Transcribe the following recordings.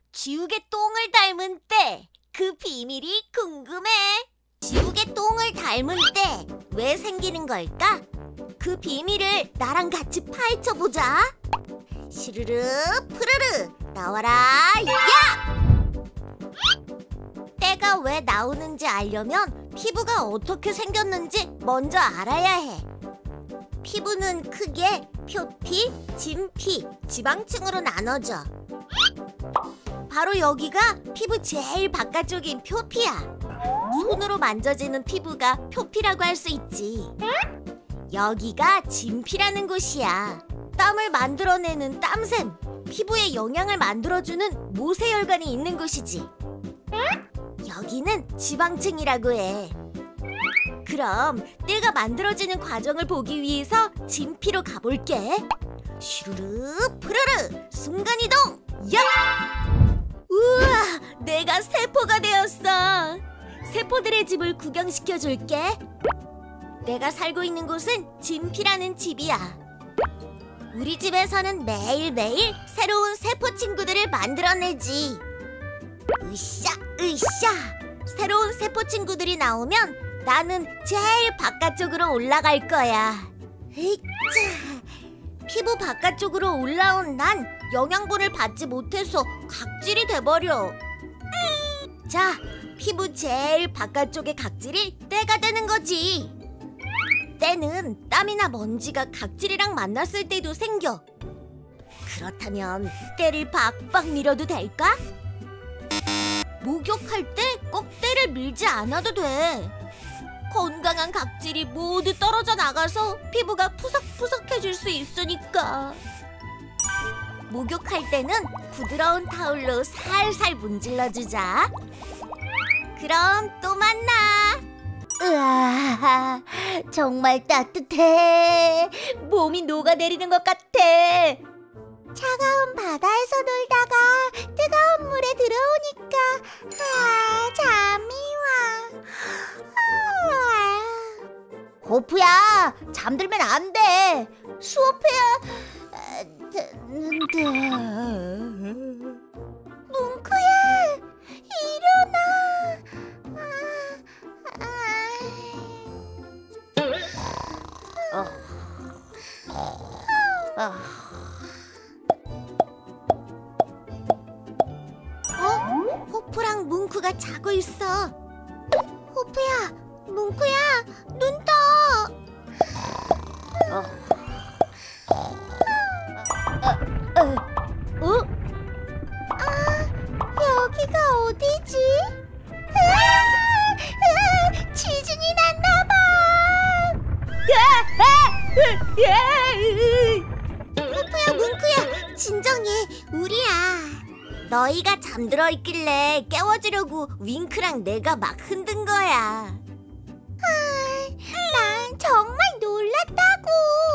지우개 똥을 닮은 때 그 비밀이 궁금해. 지우개 똥을 닮은 때 왜 생기는 걸까? 그 비밀을 나랑 같이 파헤쳐보자. 시르르 푸르르 나와라 야! 때가 왜 나오는지 알려면 피부가 어떻게 생겼는지 먼저 알아야 해. 피부는 크게 표피, 진피, 지방층으로 나눠져. 바로 여기가 피부 제일 바깥쪽인 표피야. 손으로 만져지는 피부가 표피라고 할 수 있지. 여기가 진피라는 곳이야. 땀을 만들어내는 땀샘, 피부에 영양을 만들어주는 모세혈관이 있는 곳이지. 여기는 지방층이라고 해. 그럼 때가 만들어지는 과정을 보기 위해서 진피로 가볼게. 슈르르 푸르르 순간이동 야! 우와, 내가 세포가 되었어. 세포들의 집을 구경시켜줄게. 내가 살고 있는 곳은 진피라는 집이야. 우리 집에서는 매일매일 새로운 세포 친구들을 만들어내지. 으쌰 으쌰. 새로운 세포 친구들이 나오면 나는 제일 바깥쪽으로 올라갈 거야. 으쌰. 피부 바깥쪽으로 올라온 난 영양분을 받지 못해서 각질이 돼버려. 자, 피부 제일 바깥쪽의 각질이 때가 되는 거지. 때는 땀이나 먼지가 각질이랑 만났을 때도 생겨. 그렇다면 때를 박박 밀어도 될까? 목욕할 때 꼭 때를 밀지 않아도 돼. 건강한 각질이 모두 떨어져 나가서 피부가 푸석푸석해질 수 있으니까. 목욕할 때는 부드러운 타올로 살살 문질러주자. 그럼 또 만나. 으아, 정말 따뜻해. 몸이 녹아내리는 것 같아. 차가운 바다에서 놀다가 뜨거운 물에 들어오니까 잠이 와. 호프야, 잠들면 안 돼. 수업해야 되는데. 뭉크야, 일어나. 호프랑 뭉크가 자고 있어. 호프야, 뭉크야, 눈 떠. 여기가 어디지? 지진이 났나봐. 호프야, 뭉크야, 진정해. 우리야. 너희가 잠들어 있길래 깨워주려고 윙크랑 내가 막 흔든 거야. 난 정말 놀랐다고.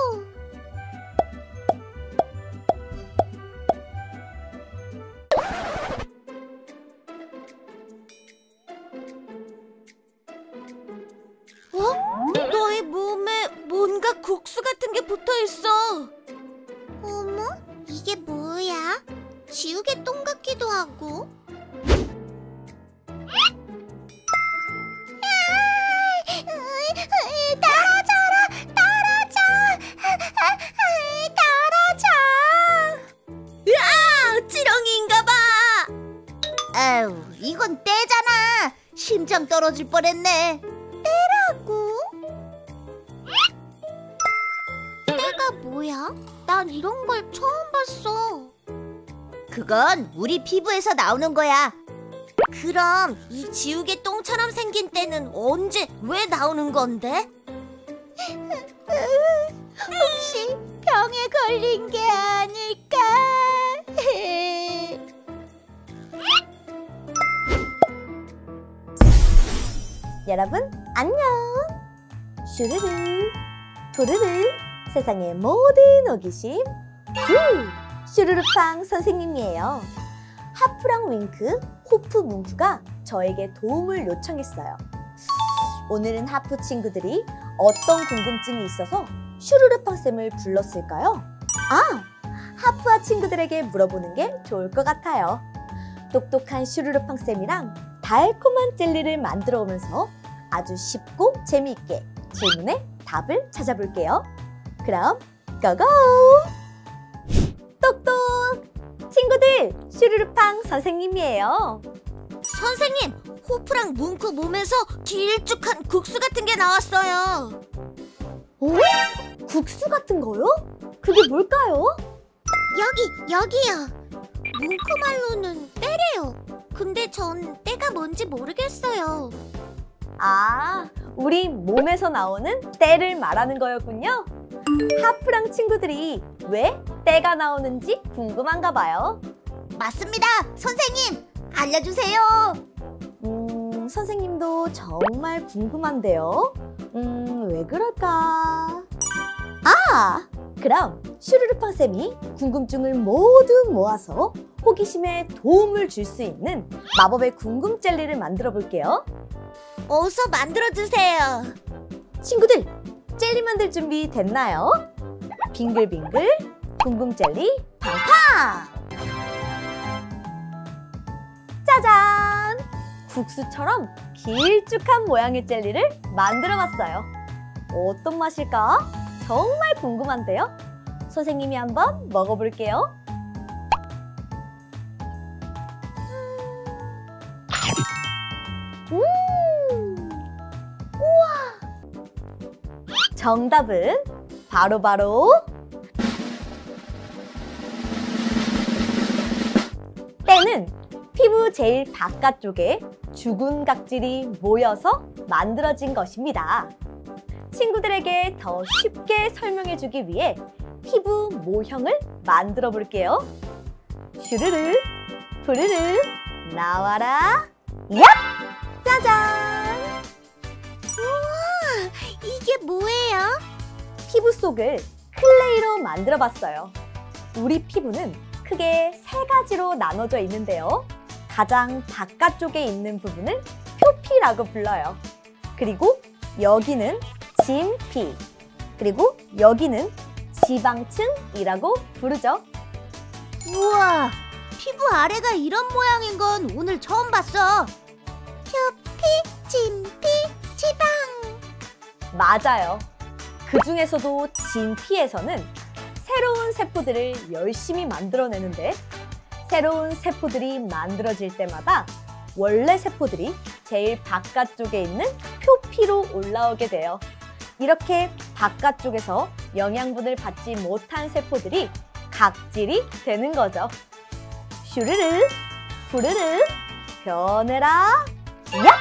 너의 몸에 뭔가 국수 같은 게 붙어 있어. 어머, 이게 뭐야? 지우개 똥 같기도 하고. 떨어져라, 떨어져. 떨어져. 으아! 지렁이인가 봐. 아우, 이건 때잖아. 심장 떨어질 뻔했네. 때라고? 때가 뭐야? 난 이런 걸 처음 봤어. 그건 우리 피부에서 나오는 거야. 그럼 이 지우개 똥처럼 생긴 때는 언제, 왜 나오는 건데? 혹시 병에 걸린 게 아닐까? 여러분 안녕. 슈르르 푸르르 세상의 모든 호기심 슈르르팡 선생님이에요. 하프랑 윙크, 호프, 뭉크가 저에게 도움을 요청했어요. 오늘은 하프 친구들이 어떤 궁금증이 있어서 슈르르팡 쌤을 불렀을까요? 하프와 친구들에게 물어보는 게 좋을 것 같아요. 똑똑한 슈르르팡쌤이랑 달콤한 젤리를 만들어 오면서 아주 쉽고 재미있게 질문에 답을 찾아볼게요. 그럼 고고! 똑똑! 친구들, 슈르르팡 선생님이에요. 선생님, 호프랑 뭉크 몸에서 길쭉한 국수 같은 게 나왔어요. 오? 국수 같은 거요? 그게 뭘까요? 여기요. 뭉크 말로는 때래요. 근데 전 때가 뭔지 모르겠어요. 아, 우리 몸에서 나오는 때를 말하는 거였군요. 하프랑 친구들이 왜 때가 나오는지 궁금한가 봐요. 맞습니다. 선생님, 알려주세요. 선생님도 정말 궁금한데요. 왜 그럴까? 아! 그럼 슈르르팡쌤이 궁금증을 모두 모아서 호기심에 도움을 줄 수 있는 마법의 궁금 젤리를 만들어 볼게요. 어서 만들어주세요. 친구들, 젤리 만들 준비 됐나요? 빙글빙글 궁금 젤리 팡팡! 짜잔! 국수처럼 길쭉한 모양의 젤리를 만들어 봤어요. 어떤 맛일까? 정말 궁금한데요? 선생님이 한번 먹어볼게요. 우와! 정답은 바로 때는 피부 제일 바깥쪽에 죽은 각질이 모여서 만들어진 것입니다. 친구들에게 더 쉽게 설명해주기 위해 피부 모형을 만들어 볼게요. 슈르르, 푸르르, 나와라, 얍! 짜잔! 우와, 이게 뭐예요? 피부 속을 클레이로 만들어 봤어요. 우리 피부는 크게 3가지로 나눠져 있는데요. 가장 바깥쪽에 있는 부분을 표피라고 불러요. 그리고 여기는 진피, 그리고 여기는 지방층이라고 부르죠. 우와, 피부 아래가 이런 모양인 건 오늘 처음 봤어. 표피, 진피, 지방. 맞아요. 그 중에서도 진피에서는 새로운 세포들을 열심히 만들어내는데 새로운 세포들이 만들어질 때마다 원래 세포들이 제일 바깥쪽에 있는 표피로 올라오게 돼요. 이렇게 바깥쪽에서 영양분을 받지 못한 세포들이 각질이 되는 거죠. 슈르르, 푸르르, 변해라, 야!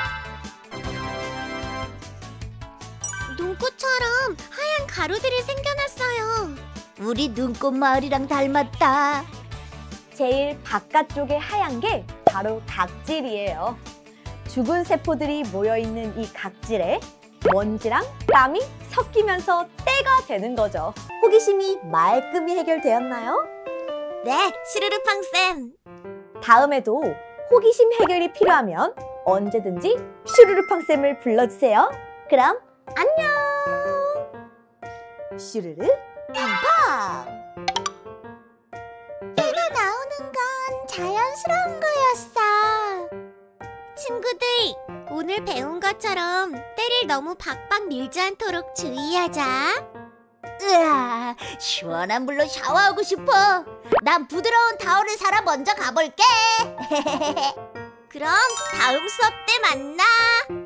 눈꽃처럼 하얀 가루들이 생겨났어요. 우리 눈꽃 마을이랑 닮았다. 제일 바깥쪽에 하얀 게 바로 각질이에요. 죽은 세포들이 모여있는 이 각질에 먼지랑 땀이 섞이면서 때가 되는 거죠. 호기심이 말끔히 해결되었나요? 네, 시르르팡쌤. 다음에도 호기심 해결이 필요하면 언제든지 슈르르팡쌤을 불러주세요. 그럼 안녕! 슈르르 팡팡! 때가 나오는 건 자연스러운 거였어. 친구들, 오늘 배운 것처럼 때를 너무 박박 밀지 않도록 주의하자. 으아, 시원한 물로 샤워하고 싶어. 난 부드러운 타월을 사러 먼저 가볼게. 그럼 다음 수업 때 만나.